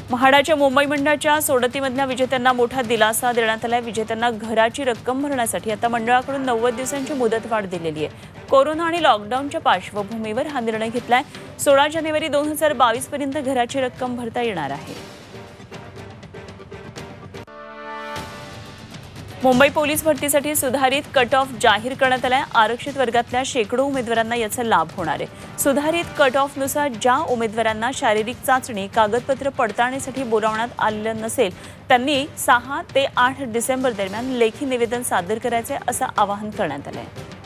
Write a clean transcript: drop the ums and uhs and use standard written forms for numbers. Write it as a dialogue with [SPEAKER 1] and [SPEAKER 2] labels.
[SPEAKER 1] म्हाडाच्या मुंबई मंडळाच्या सोडतीमधल्या विजेत्यांना मोठा दिलासा देण्यात आलाय। विजेत्यांना घराची रक्कम भरण्यासाठी आता मंडळाकडून 90 दिवसांची मुदतवाढ दिलेली आहे। कोरोना आणि लॉकडाऊनच्या पार्श्वभूमीवर हा निर्णय घेतलाय। 16 जानेवारी 2022 पर्यंत घराची रक्कम भरता येणार आहे। मुंबई पोलीस भरतीसाठी सुधारित कट ऑफ जाहीर करण्यात आलाय। आरक्षित वर्गातल्या शेकडो उमेदवारांना याचा लाभ होणार आहे। सुधारित कट ऑफनुसार ज्या उमेदवारांना शारीरिक चाचणी कागदपत्र पडताळणीसाठी बोलावण्यात आलेलं नसेल त्यांनी 6 ते 8 डिसेंबर दरम्यान लेखी निवेदन सादर करायचे असं आवाहन करण्यात आलंय।